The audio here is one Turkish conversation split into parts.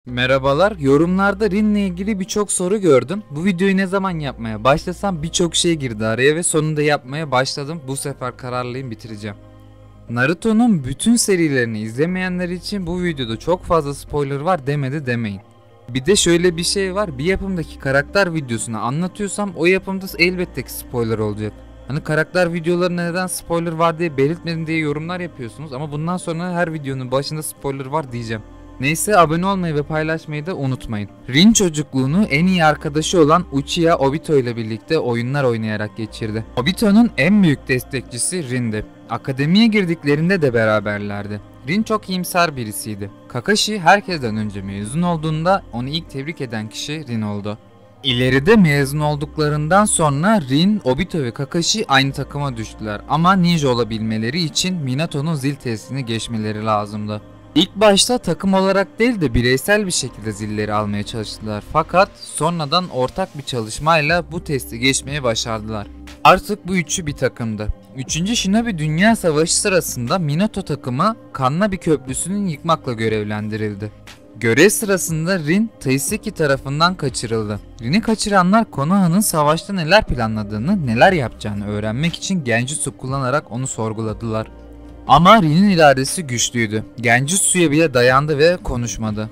Merhabalar, yorumlarda Rin'le ilgili birçok soru gördüm. Bu videoyu ne zaman yapmaya başlasam birçok şey girdi araya ve sonunda yapmaya başladım. Bu sefer kararlıyım, bitireceğim. Naruto'nun bütün serilerini izlemeyenler için bu videoda çok fazla spoiler var demedi demeyin. Bir de şöyle bir şey var, bir yapımdaki karakter videosunu anlatıyorsam o yapımda elbette ki spoiler olacak. Hani karakter videolarına neden spoiler var diye belirtmedim diye yorumlar yapıyorsunuz ama bundan sonra her videonun başında spoiler var diyeceğim. Neyse, abone olmayı ve paylaşmayı da unutmayın. Rin çocukluğunu en iyi arkadaşı olan Uchiha Obito ile birlikte oyunlar oynayarak geçirdi. Obito'nun en büyük destekçisi Rin'di. Akademiye girdiklerinde de beraberlerdi. Rin çok iyimser birisiydi. Kakashi herkesten önce mezun olduğunda onu ilk tebrik eden kişi Rin oldu. İleride mezun olduklarından sonra Rin, Obito ve Kakashi aynı takıma düştüler ama ninja olabilmeleri için Minato'nun zil testini geçmeleri lazımdı. İlk başta takım olarak değil de bireysel bir şekilde zilleri almaya çalıştılar fakat sonradan ortak bir çalışmayla bu testi geçmeyi başardılar. Artık bu üçü bir takımdı. 3. Shinobi Dünya Savaşı sırasında Minato takımı Kannabi Köprüsü'nün yıkmakla görevlendirildi. Görev sırasında Rin, Taiseki tarafından kaçırıldı. Rin'i kaçıranlar Konoha'nın savaşta neler planladığını, neler yapacağını öğrenmek için Genjutsu kullanarak onu sorguladılar. Ama Rin'in iradesi güçlüydü. Genjutsu'ya bile dayandı ve konuşmadı.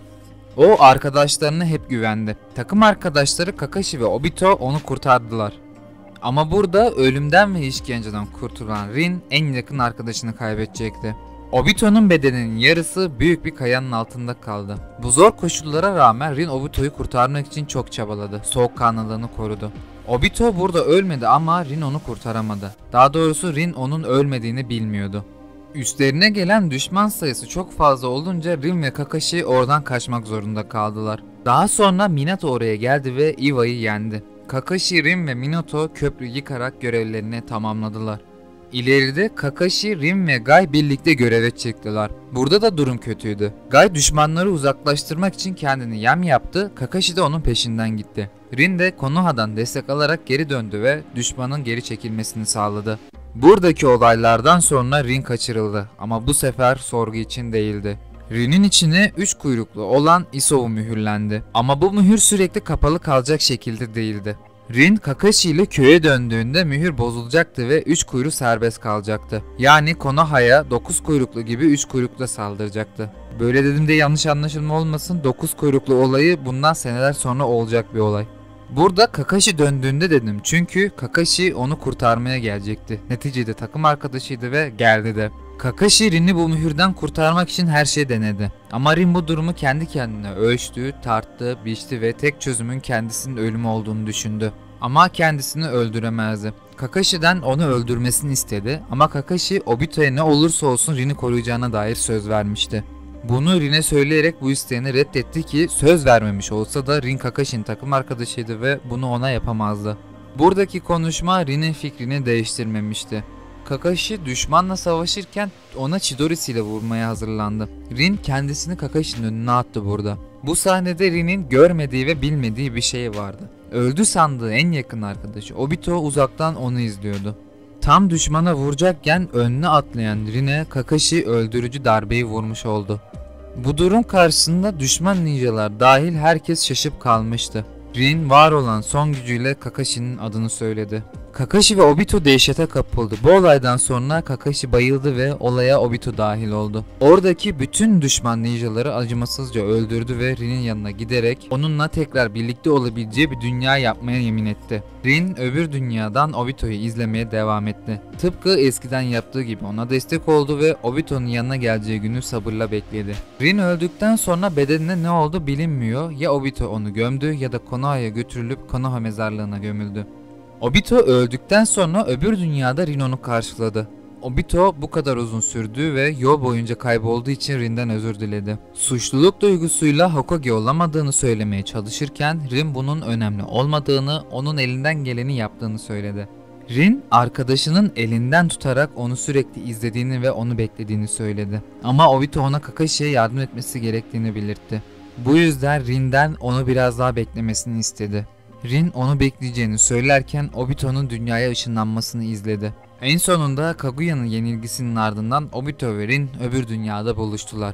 O arkadaşlarına hep güvendi. Takım arkadaşları Kakashi ve Obito onu kurtardılar. Ama burada ölümden ve işkenceden kurtulan Rin en yakın arkadaşını kaybedecekti. Obito'nun bedeninin yarısı büyük bir kayanın altında kaldı. Bu zor koşullara rağmen Rin Obito'yu kurtarmak için çok çabaladı. Soğukkanlılığını korudu. Obito burada ölmedi ama Rin onu kurtaramadı. Daha doğrusu Rin onun ölmediğini bilmiyordu. Üstlerine gelen düşman sayısı çok fazla olunca Rin ve Kakashi oradan kaçmak zorunda kaldılar. Daha sonra Minato oraya geldi ve Iwa'yı yendi. Kakashi, Rin ve Minato köprüyü yıkarak görevlerini tamamladılar. İleride Kakashi, Rin ve Gai birlikte göreve çıktılar. Burada da durum kötüydü. Gai düşmanları uzaklaştırmak için kendini yem yaptı, Kakashi de onun peşinden gitti. Rin de Konoha'dan destek alarak geri döndü ve düşmanın geri çekilmesini sağladı. Buradaki olaylardan sonra Rin kaçırıldı ama bu sefer sorgu için değildi. Rin'in içine 3 kuyruklu olan Isobu mühürlendi ama bu mühür sürekli kapalı kalacak şekilde değildi. Rin, Kakashi ile köye döndüğünde mühür bozulacaktı ve 3 kuyruğu serbest kalacaktı. Yani Konoha'ya 9 kuyruklu gibi 3 kuyrukla saldıracaktı. Böyle dedim de yanlış anlaşılma olmasın, 9 kuyruklu olayı bundan seneler sonra olacak bir olay. Burada Kakashi döndüğünde dedim çünkü Kakashi onu kurtarmaya gelecekti. Neticede takım arkadaşıydı ve geldi de. Kakashi Rin'i bu mühürden kurtarmak için her şeyi denedi. Ama Rin bu durumu kendi kendine ölçtü, tarttı, biçti ve tek çözümün kendisinin ölümü olduğunu düşündü. Ama kendisini öldüremezdi. Kakashi'den onu öldürmesini istedi ama Kakashi Obito'ya ne olursa olsun Rin'i koruyacağına dair söz vermişti. Bunu Rin'e söyleyerek bu isteğini reddetti ki söz vermemiş olsa da Rin Kakashi'nin takım arkadaşıydı ve bunu ona yapamazdı. Buradaki konuşma Rin'in fikrini değiştirmemişti. Kakashi düşmanla savaşırken ona Chidori ile vurmaya hazırlandı. Rin kendisini Kakashi'nin önüne attı burada. Bu sahnede Rin'in görmediği ve bilmediği bir şey vardı. Öldü sandığı en yakın arkadaşı Obito uzaktan onu izliyordu. Tam düşmana vuracakken önüne atlayan Rin'e Kakashi öldürücü darbeyi vurmuş oldu. Bu durum karşısında düşman ninjalar dahil herkes şaşıp kalmıştı. Rin var olan son gücüyle Kakashi'nin adını söyledi. Kakashi ve Obito dehşete kapıldı. Bu olaydan sonra Kakashi bayıldı ve olaya Obito dahil oldu. Oradaki bütün düşman ninjaları acımasızca öldürdü ve Rin'in yanına giderek onunla tekrar birlikte olabileceği bir dünya yapmaya yemin etti. Rin öbür dünyadan Obito'yu izlemeye devam etti. Tıpkı eskiden yaptığı gibi ona destek oldu ve Obito'nun yanına geleceği günü sabırla bekledi. Rin öldükten sonra bedenine ne oldu bilinmiyor. Ya Obito onu gömdü ya da Konoha'ya götürülüp Konoha mezarlığına gömüldü. Obito öldükten sonra öbür dünyada Rin onu karşıladı. Obito bu kadar uzun sürdüğü ve yol boyunca kaybolduğu için Rin'den özür diledi. Suçluluk duygusuyla Hokage olamadığını söylemeye çalışırken Rin bunun önemli olmadığını, onun elinden geleni yaptığını söyledi. Rin arkadaşının elinden tutarak onu sürekli izlediğini ve onu beklediğini söyledi. Ama Obito ona Kakashi'ye yardım etmesi gerektiğini belirtti. Bu yüzden Rin'den onu biraz daha beklemesini istedi. Rin onu bekleyeceğini söylerken Obito'nun dünyaya ışınlanmasını izledi. En sonunda Kaguya'nın yenilgisinin ardından Obito ve Rin öbür dünyada buluştular.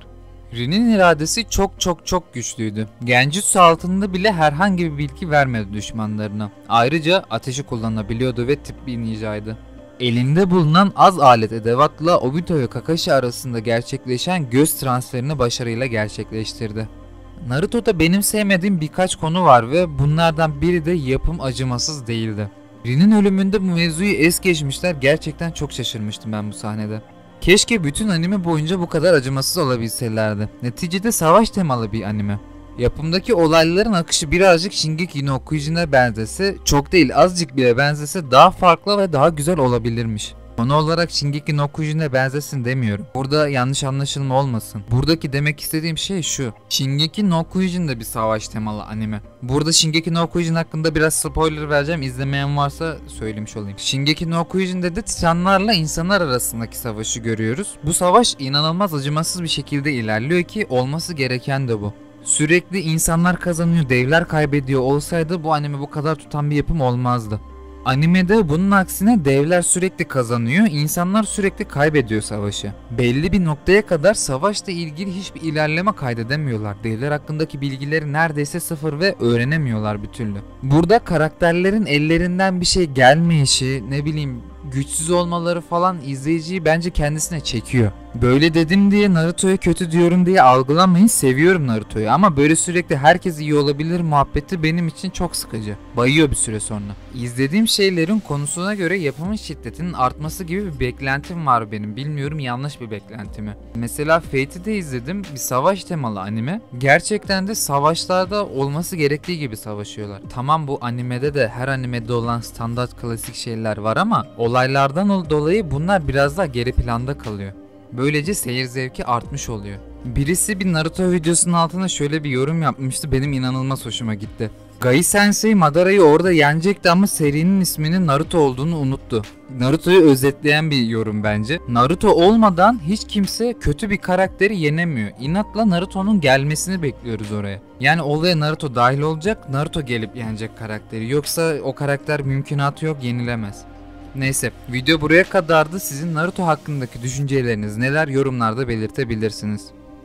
Rin'in iradesi çok güçlüydü. Genjutsu altında bile herhangi bir bilgi vermedi düşmanlarına. Ayrıca ateşi kullanabiliyordu ve tip bir ninjaydı. Elinde bulunan az alet edevatla Obito ve Kakashi arasında gerçekleşen göz transferini başarıyla gerçekleştirdi. Naruto'da benim sevmediğim birkaç konu var ve bunlardan biri de yapım acımasız değildi. Rin'in ölümünde bu mevzuyu es geçmişler, gerçekten çok şaşırmıştım ben bu sahnede. Keşke bütün anime boyunca bu kadar acımasız olabilselerdi. Neticede savaş temalı bir anime. Yapımdaki olayların akışı birazcık Shingeki no Kyojin'e benzese, çok değil azıcık bile benzese daha farklı ve daha güzel olabilirmiş. Konu olarak Shingeki no Kyojin'e benzesin demiyorum. Burada yanlış anlaşılma olmasın. Buradaki demek istediğim şey şu: Shingeki no Kyojin de bir savaş temalı anime. Burada Shingeki no Kyojin hakkında biraz spoiler vereceğim. İzlemeyen varsa söylemiş olayım. Shingeki no Kyojin'de de Titanlarla insanlar arasındaki savaşı görüyoruz. Bu savaş inanılmaz acımasız bir şekilde ilerliyor ki olması gereken de bu. Sürekli insanlar kazanıyor, devler kaybediyor olsaydı bu anime bu kadar tutan bir yapım olmazdı. Animede bunun aksine devler sürekli kazanıyor, insanlar sürekli kaybediyor savaşı. Belli bir noktaya kadar savaşla ilgili hiçbir ilerleme kaydedemiyorlar. Devler hakkındaki bilgileri neredeyse sıfır ve öğrenemiyorlar bir türlü. Burada karakterlerin ellerinden bir şey gelmeyişi, ne bileyim güçsüz olmaları falan izleyiciyi bence kendisine çekiyor. Böyle dedim diye Naruto'ya kötü diyorum diye algılamayın, seviyorum Naruto'yu ama böyle sürekli herkes iyi olabilir muhabbeti benim için çok sıkıcı. Bayıyor bir süre sonra. İzlediğim şeylerin konusuna göre yapımın şiddetinin artması gibi bir beklentim var benim. Bilmiyorum, yanlış bir beklenti mi? Mesela Fate'i de izledim, bir savaş temalı anime. Gerçekten de savaşlarda olması gerektiği gibi savaşıyorlar. Tamam, bu animede de her animede olan standart klasik şeyler var ama olaylardan dolayı bunlar biraz daha geri planda kalıyor. Böylece seyir zevki artmış oluyor. Birisi bir Naruto videosunun altına şöyle bir yorum yapmıştı, benim inanılmaz hoşuma gitti. Gai Sensei Madara'yı orada yenecekti ama serinin isminin Naruto olduğunu unuttu. Naruto'yu özetleyen bir yorum bence. Naruto olmadan hiç kimse kötü bir karakteri yenemiyor. İnatla Naruto'nun gelmesini bekliyoruz oraya. Yani olaya Naruto dahil olacak, Naruto gelip yenecek karakteri. Yoksa o karakter mümkünatı yok, yenilemez. Neyse, video buraya kadardı. Sizin Naruto hakkındaki düşünceleriniz neler, yorumlarda belirtebilirsiniz.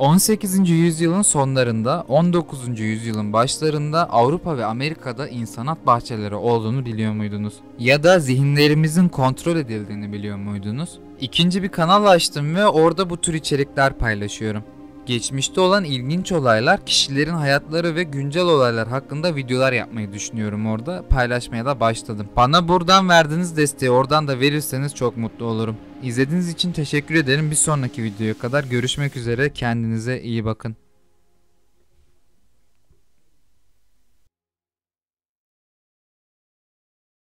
18. yüzyılın sonlarında, 19. yüzyılın başlarında Avrupa ve Amerika'da insanat bahçeleri olduğunu biliyor muydunuz? Ya da zihinlerimizin kontrol edildiğini biliyor muydunuz? İkinci bir kanal açtım ve orada bu tür içerikler paylaşıyorum. Geçmişte olan ilginç olaylar, kişilerin hayatları ve güncel olaylar hakkında videolar yapmayı düşünüyorum orada. Paylaşmaya da başladım. Bana buradan verdiğiniz desteği oradan da verirseniz çok mutlu olurum. İzlediğiniz için teşekkür ederim. Bir sonraki videoya kadar görüşmek üzere. Kendinize iyi bakın.